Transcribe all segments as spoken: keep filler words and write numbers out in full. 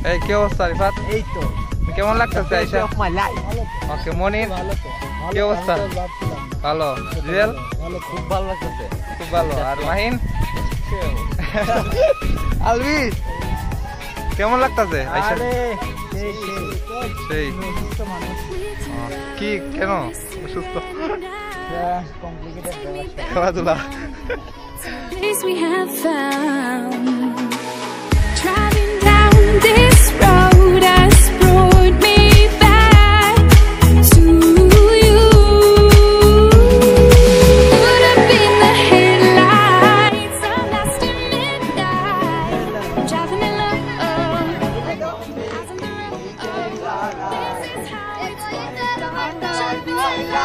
এই কি অবস্থা রিফাত? এই তো কেমন লাগতেছে আইসা? ওকে মনির কি অবস্থা? ভালো। জুয়েল? খুব ভালো লাগতেছে। খুব ভালো। আর মাহিন? আলবি কেমন লাগতেছে আইসা? সেই কি কেন অসুস্থ? খেলাধুলা we have found driving down this road has brought me back to you. Put up in the headlights, I'm lost in midnight. I'm driving alone, eyes on the road. This is how it's gonna go. Driving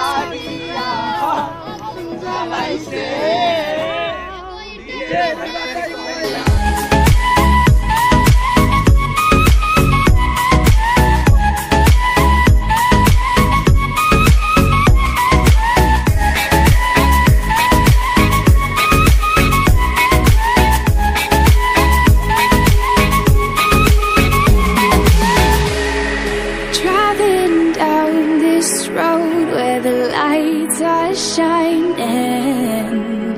down this road where the lights are shining.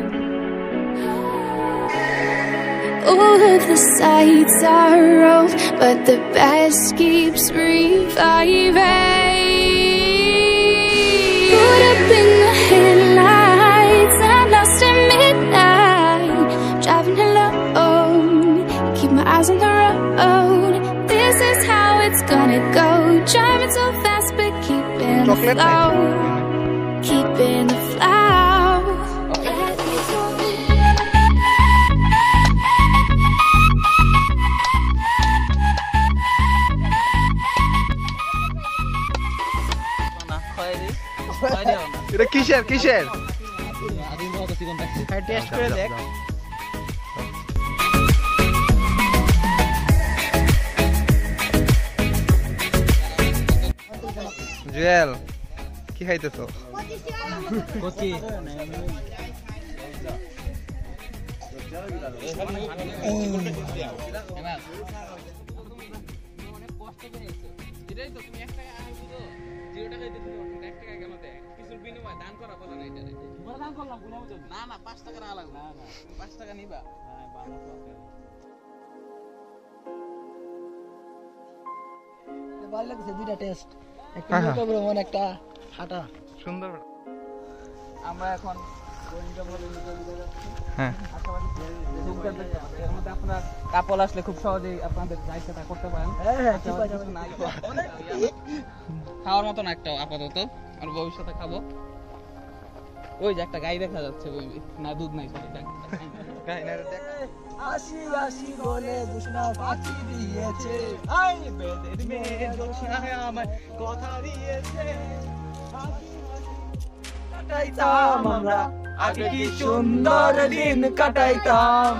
All of the sights are old, but the best keeps reviving. Put up in the headlights, I'm lost at midnight. Driving alone, keep my eyes on the road. This is how it's gonna go. Driving so fast, but keeping the flow. Keeping the flow. এটা কিসের কিসের? Test করে দেখ। জুয়েল কি খাইতেছো? কচি না না পাঁচ টাকা না লাগবে, পাঁচ টাকা নিবা। ভালো লাগছে দুইটা টেস্ট, একটা মোটা বড় মন একটা ফাটা সুন্দর। আমরা এখন হ্যাঁ আপনারা কাপল আসলে খুব সহজেই আপনাদের যা ইচ্ছা তা করতে পারেন। খাওয়ার মতন একটা আপাতত, আর ভবিষ্যতে খাবো। ওই যে একটা গাই দেখা যাচ্ছে, না দুধ নাই, আসি আসি বলে দুশনা ফাঁকি দিয়েছে, আই বেদের মেয়ে জোছনায় আমার কথা দিয়েছে। কাটাইতাম আমরা আগে কি সুন্দর দিন কাটাইতাম,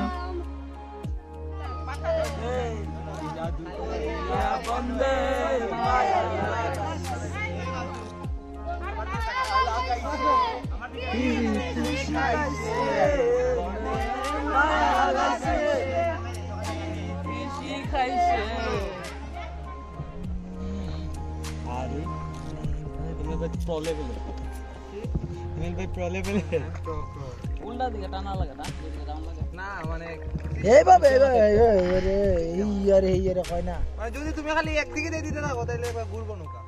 জাদু করিয়া বন্দে মায়া উল্টা দিকে টানা লাগে না, মানে এইভাবে এইভাবে কয় না, যদি তুমি খালি একদিকে দিয়ে দিতে থাকো তাহলে ঘুরবো নৌকা।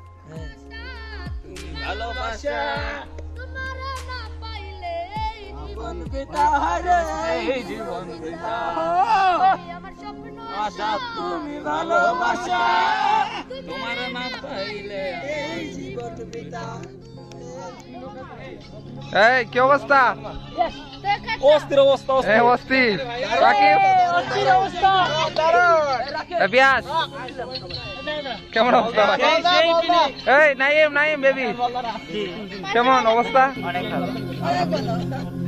ভালোবাসা জীবন পিতা হারে, জীবন পিতা আশা তুমি ভালোবাসা, তোমার না পাইলে জীবন পিতা। এই কি অবস্থা? অস্থির অবস্থা, এই অস্থির রাকিব, অস্থির অবস্থা। বিয়াস কেমন অবস্থা? এই নাইম নাইম বেবি কেমন অবস্থা? অনেক ভালো।